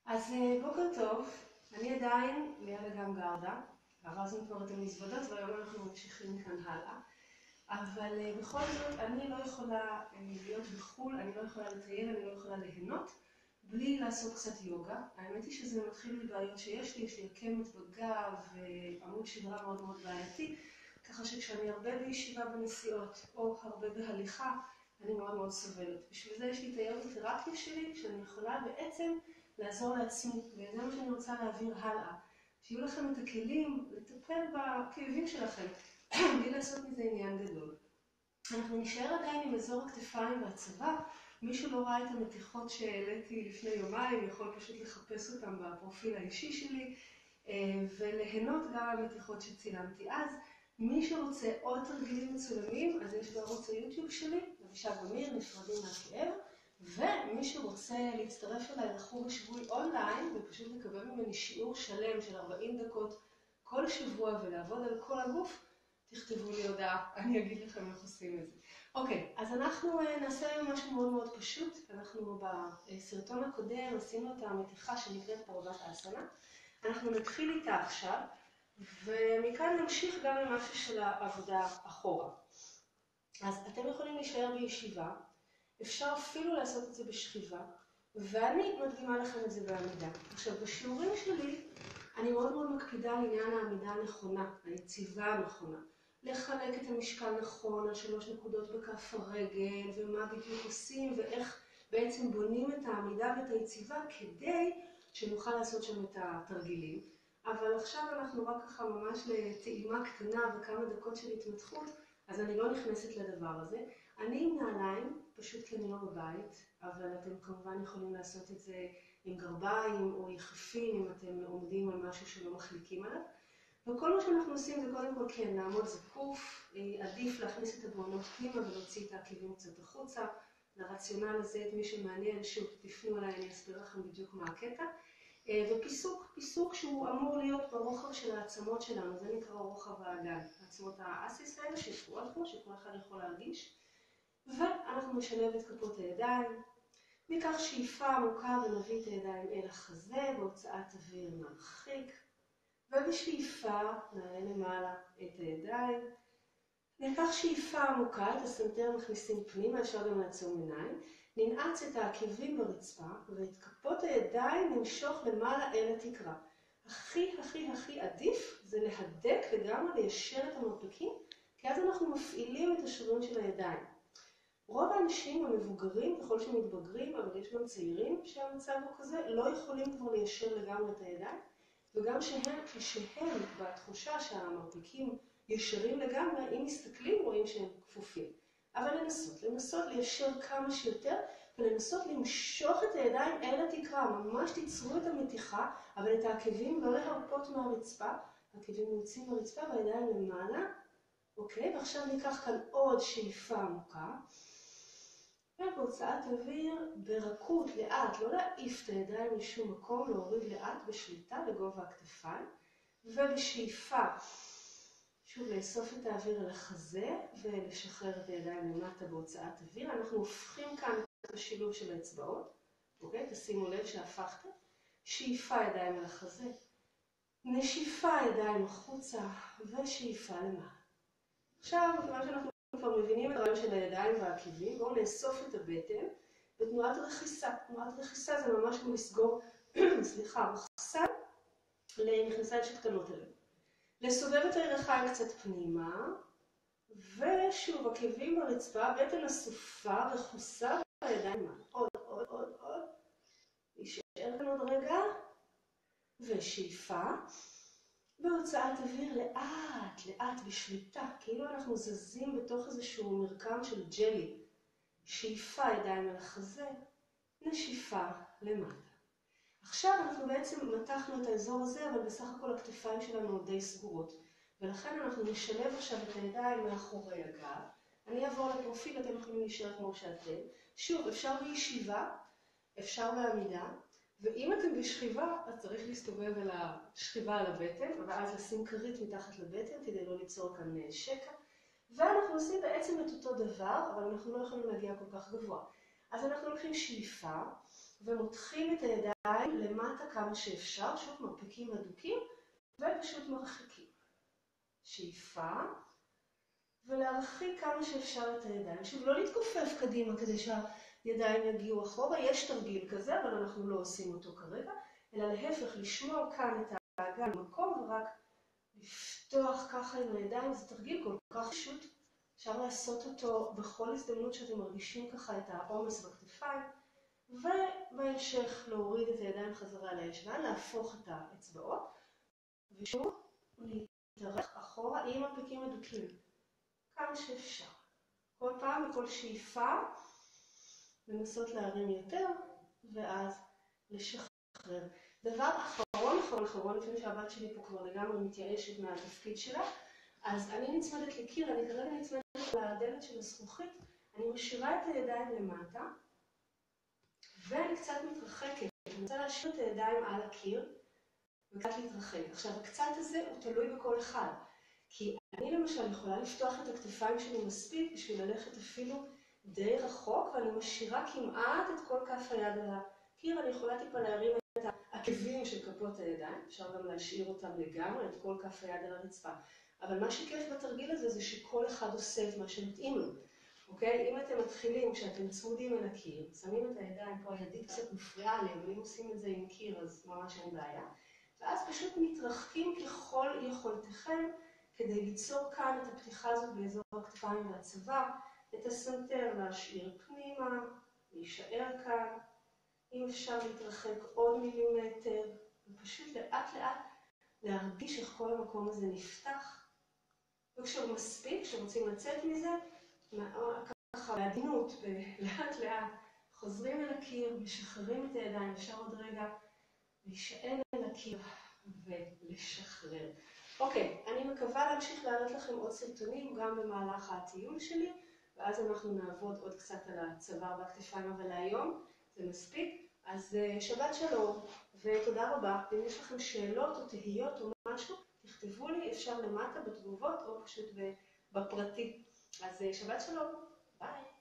אז בוקר טוב, אני עדיין ליד אגם גרדה, ארזנו כבר את המזוודות והיום אנחנו ממשיכים מכאן הלאה. אבל בכל זאת אני לא יכולה להיות בחול, אני לא יכולה לטייל, אני לא יכולה ליהנות בלי לעשות קצת יוגה. האמת היא שזה מתחיל מבעיות שיש לי עקמת בגב ועמוד שדרה מאוד מאוד בעייתי, ככה שכשאני הרבה בישיבה בנסיעות או הרבה בהליכה, אני מאוד מאוד סובלת. בשביל זה יש לי את היוגה-תרפיה שלי, שאני יכולה בעצם לעזור לעצמי, וזה מה שאני רוצה להעביר הלאה. שיהיו לכם את הכלים לטפל בכאבים שלכם, בלי לעשות מזה עניין גדול. אנחנו נשאר עדיין עם אזור הכתפיים והצבא. מישהו לא ראה את המתיחות שהעליתי לפני יומיים, יכול פשוט לחפש אותם בפרופיל האישי שלי, וליהנות גם המתיחות שצילמתי אז. מי שרוצה עוד תרגילים מצולמים, אז יש בערוץ היוטיוב שלי, אבישג אמיר, נפרדים מהכאב. ומי שרוצה להצטרף אליי לחוג השבועי אונליין, ופשוט לקבל ממני שיעור שלם של 40 דקות כל שבוע ולעבוד על כל הגוף, תכתבו לי הודעה, אני אגיד לכם איך עושים את זה. אוקיי, אז אנחנו נעשה היום משהו מאוד מאוד פשוט. אנחנו בסרטון הקודם עשינו את המתיחה שנקראת פרוות האסנה. אנחנו נתחיל איתה עכשיו, ומכאן נמשיך גם למשהו של העבודה אחורה. אז אתם יכולים להישאר בישיבה, אפשר אפילו לעשות את זה בשכיבה, ואני מדגימה לכם את זה בעמידה. עכשיו, בשיעורים שלי, אני מאוד מאוד מקפידה על עניין העמידה הנכונה, היציבה הנכונה. לחלק את המשקל נכון על 3 נקודות בכף הרגל, ומה בדיוק עושים, ואיך בעצם בונים את העמידה ואת היציבה, כדי שנוכל לעשות שם את התרגילים. אבל עכשיו אנחנו רק ככה ממש לטעימה קטנה וכמה דקות של התמתחות, אז אני לא נכנסת לדבר הזה. אני עם נעליים, פשוט כי אני לא בבית, אבל אתם כמובן יכולים לעשות את זה עם גרביים או יחפים, אם אתם עומדים על משהו שלא מחליקים עליו. וכל מה שאנחנו עושים זה קודם כל כן, לעמוד זקוף, עדיף להכניס את הבעונות פנימה ולהוציא את העקבים קצת החוצה. לרציונל הזה, את מי שמעניין, שוב, תפנו אליי, אני אסביר לכם בדיוק מה הקטע. ופיסוק שהוא אמור להיות ברוחב של העצמות שלנו, זה נקרא רוחב האגן. העצמות האסיס האלה שתקועות פה, שכל אחד יכול להרגיש. ואנחנו נשלב את כפות הידיים, ניקח שאיפה עמוקה ונביא את הידיים אל החזה, בהוצאת אוויר נרחיק, ובשאיפה נעלה למעלה את הידיים. ניקח שאיפה עמוקה, את הסנטר מכניסים פנימה, אפשר גם לעצום עיניים, ננעץ את העקבים ברצפה, ואת כפות הידיים נמשוך למעלה אל התקרה. הכי עדיף זה להדק לגמרי, ליישר את המרפקים, כי אז אנחנו מפעילים את השרירים של הידיים. רוב האנשים המבוגרים, ככל שמתבגרים, אבל יש גם צעירים שהמצב הוא כזה, לא יכולים כבר ליישר לגמרי את הידיים, וגם כשהם בתחושה שהמרפקים ישרים לגמרי, אם מסתכלים רואים שהם כפופים. אבל לנסות ליישר כמה שיותר, ולנסות למשוך את הידיים אל התקרה, ממש תיצרו את המתיחה, אבל את העקבים לא להרפות מהרצפה, העקבים נמצאים ברצפה והידיים למעלה. אוקיי, ועכשיו ניקח כאן עוד שאיפה עמוקה. ובהוצאת אוויר ברכות, לאט, לא להעיף את הידיים לשום מקום, להוריד לאט בשליטה לגובה הכתפיים. ובשאיפה, שוב לאסוף את האוויר על החזה ולשחרר את הידיים למטה בהוצאת אוויר. אנחנו הופכים כאן את השילוב של האצבעות. אוקיי, תשימו לב שהפכתם. שאיפה ידיים על החזה. נשיפה ידיים החוצה ושאיפה למעלה. עכשיו, מכיוון שאנחנו כבר מבינים את הרעיון של הידיים והעקבים, בואו נאסוף את הבטן בתנועת רכיסה. תנועת רכיסה זה ממש כמו לסגור, מחסן למכנסיים שקטנות אליהם. לסובב את הירכיים קצת פנימה, ושוב, עקבים ברצפה, בטן אסופה, רכוסה, והידיים מעלה. עוד. להישאר כאן עוד רגע, ושאיפה. בהוצאת אוויר לאט בשליטה, כאילו אנחנו זזים בתוך איזשהו מרקם של ג'לי. שאיפה ידיים על החזה, נשיפה למטה. עכשיו אנחנו בעצם מתחנו את האזור הזה, אבל בסך הכל הכתפיים שלנו די סגורות. ולכן אנחנו נשלב עכשיו את הידיים מאחורי הגב. אני אעבור לפרופיל, אתם יכולים להישאר כמו שאתם. שוב, אפשר בישיבה, אפשר בעמידה. ואם אתם בשכיבה, אז צריך להסתובב על השכיבה על הבטן, ואז לשים כרית מתחת לבטן כדי לא ליצור כאן שקע. ואנחנו עושים בעצם את אותו דבר, אבל אנחנו לא יכולים להגיע כל כך גבוה. אז אנחנו לוקחים שאיפה, ומותחים את הידיים למטה כמה שאפשר, שוב מרפקים הדוקים, ופשוט מרחיקים. שאיפה, ולהרחיק כמה שאפשר את הידיים. שוב, לא להתכופף קדימה כדי שהידיים יגיעו אחורה, יש תרגיל כזה, אבל אנחנו לא עושים אותו כרגע, אלא להפך, לשמור כאן את האגן במקום, ורק לפתוח ככה עם הידיים, זה תרגיל כל כך פשוט, אפשר לעשות אותו בכל הזדמנות שאתם מרגישים ככה את העומס בכתפיים, ובהמשך להוריד את הידיים חזרה על הישבן, להפוך את האצבעות, ושוב להתארך אחורה עם מרפקים הדוקים, כמה שאפשר. כל פעם בכל שאיפה, לנסות להרים יותר, ואז לשחרר. דבר אחרון, לפני שהבת שלי פה כבר לגמרי מתייאשת מהתפקיד שלה, אז אני נצמדת לקיר, אני כרגע נצמדת לדלת של הזכוכית, אני משאירה את הידיים למטה, ואני קצת מתרחקת. אני רוצה להשאיר את הידיים על הקיר, וקצת להתרחק. עכשיו, הקצת הזה הוא תלוי בכל אחד. כי אני למשל יכולה לפתוח את הכתפיים שלי מספיק בשביל ללכת אפילו די רחוק, ואני משאירה כמעט את כל כף היד על הקיר. אני יכולה טיפה להרים את העקבים של כפות הידיים, אפשר גם להשאיר אותם לגמרי, את כל כף היד על הרצפה. אבל מה שכיף בתרגיל הזה זה שכל אחד עושה את מה שמתאים לו. אוקיי? אם אתם מתחילים, כשאתם צמודים אל הקיר, שמים את הידיים פה, הידית קצת מפריעה לי, אבל אם עושים את זה עם קיר אז ממש אין בעיה. ואז פשוט מתרחקים ככל יכולתכם, כדי ליצור כאן את הפתיחה הזאת באזור הכתפיים והצוואר, את הסנטר להשאיר פנימה, להישאר כאן, אם אפשר להתרחק עוד מילימטר, ופשוט לאט לאט להרגיש איך כל המקום הזה נפתח. וכשהוא מספיק, כשרוצים לצאת מזה, ככה בעדינות, לאט לאט, חוזרים אל הקיר, משחררים את הידיים, אפשר עוד רגע להישען אל הקיר ולשחרר. אוקיי, אני מקווה להמשיך להעלות לכם עוד סרטונים גם במהלך הטיול שלי, ואז אנחנו נעבוד עוד קצת על הצוואר והכתפיים, אבל להיום זה מספיק. אז שבת שלום ותודה רבה. אם יש לכם שאלות או תהיות או משהו, תכתבו לי, אפשר למטה בתגובות או פשוט בפרטי. אז שבת שלום, ביי.